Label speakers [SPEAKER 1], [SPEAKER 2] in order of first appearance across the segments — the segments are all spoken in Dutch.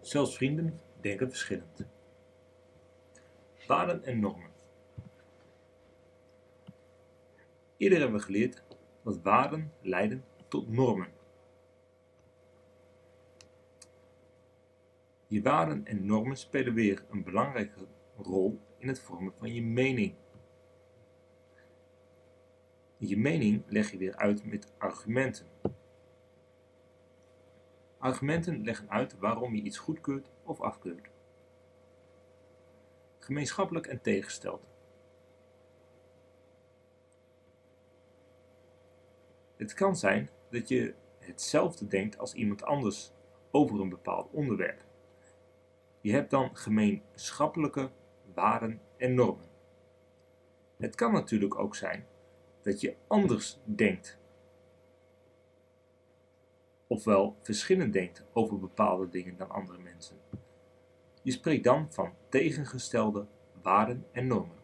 [SPEAKER 1] Zelfs vrienden denken verschillend. Waarden en normen. Eerder hebben we geleerd dat waarden leiden tot normen. Je waarden en normen spelen weer een belangrijke rol in het vormen van je mening. Je mening leg je weer uit met argumenten. Argumenten leggen uit waarom je iets goedkeurt of afkeurt. Gemeenschappelijk en tegengesteld. Het kan zijn dat je hetzelfde denkt als iemand anders over een bepaald onderwerp. Je hebt dan gemeenschappelijke waarden en normen. Het kan natuurlijk ook zijn dat je anders denkt, ofwel verschillend denkt over bepaalde dingen dan andere mensen. Je spreekt dan van tegengestelde waarden en normen.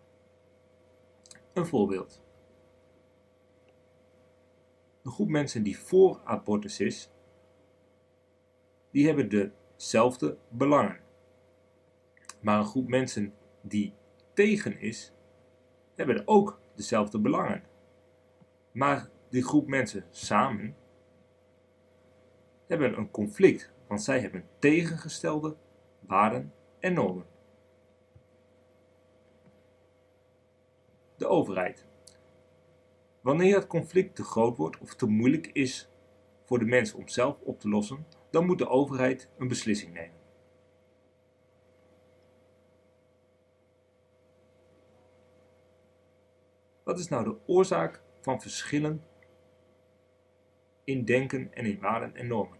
[SPEAKER 1] Een voorbeeld. Een groep mensen die voor abortus is, die hebben dezelfde belangen. Maar een groep mensen die tegen is, hebben ook dezelfde belangen. Maar die groep mensen samen hebben een conflict, want zij hebben tegengestelde waarden en normen. De overheid. Wanneer het conflict te groot wordt of te moeilijk is voor de mens om zelf op te lossen, dan moet de overheid een beslissing nemen. Wat is nou de oorzaak van verschillen in denken en in waarden en normen?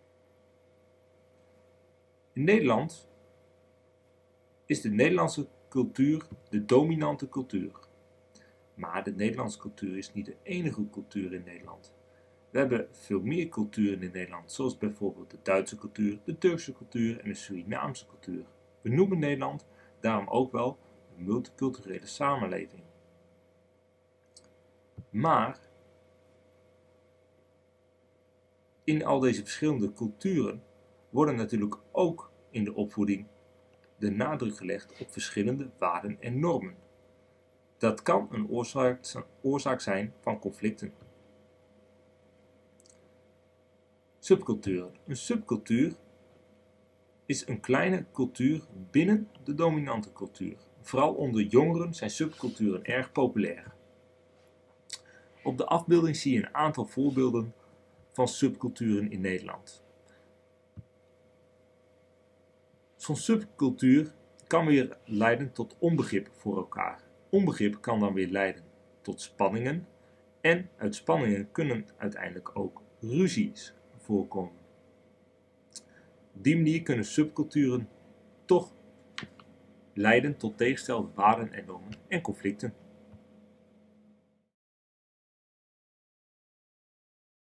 [SPEAKER 1] In Nederland is de Nederlandse cultuur de dominante cultuur. Maar de Nederlandse cultuur is niet de enige cultuur in Nederland. We hebben veel meer culturen in Nederland, zoals bijvoorbeeld de Duitse cultuur, de Turkse cultuur en de Surinaamse cultuur. We noemen Nederland daarom ook wel een multiculturele samenleving. Maar in al deze verschillende culturen worden natuurlijk ook in de opvoeding de nadruk gelegd op verschillende waarden en normen. Dat kan een oorzaak zijn van conflicten. Subculturen. Een subcultuur is een kleine cultuur binnen de dominante cultuur. Vooral onder jongeren zijn subculturen erg populair. Op de afbeelding zie je een aantal voorbeelden van subculturen in Nederland. Zo'n subcultuur kan weer leiden tot onbegrip voor elkaar. Onbegrip kan dan weer leiden tot spanningen en uit spanningen kunnen uiteindelijk ook ruzies voorkomen. Op die manier kunnen subculturen toch leiden tot tegenstelde waarden en normen en conflicten.